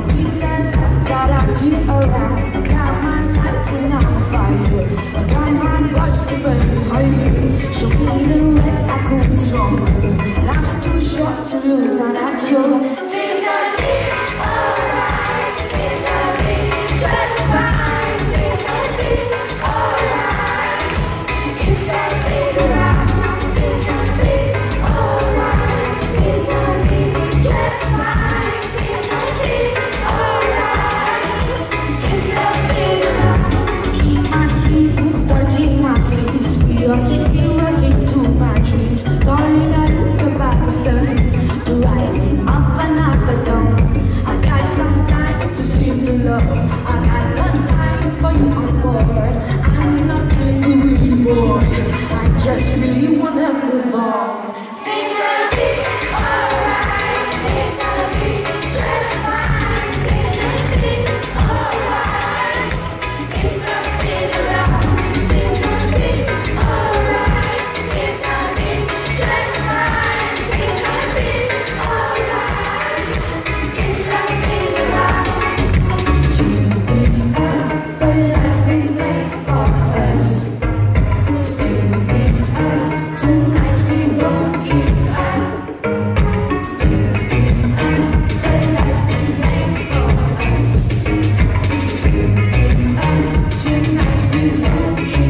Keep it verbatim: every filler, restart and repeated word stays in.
keep that love that I keep around. I got my life and I'm a fire. I got my voice to burn higher. Show me the way I could be stronger. Life's too short to look at you. Things gonna be alright. It's gonna be just fine. Things gonna be alright. If that is around, things gonna be alright. It's gonna be just fine. Things gonna be alright. If that is around, keep my dreams, touching my face. We are sitting right into my dreams. Darling, I look about the sun, the rising up another dawn. I got some time to sing the love. I got no time for you on board. I'm not angry boy. I just really wanna move on. Things gonna be alright. Things gonna be just fine. Things gonna be alright. If love is around, things gonna be alright. It's gonna be just fine. Things gonna be alright. If love is around. Still it's up, the life is made for us. Still it's up, tonight we won't give up. Still it's up, the life is made for us. Still it's up, tonight we won't give up.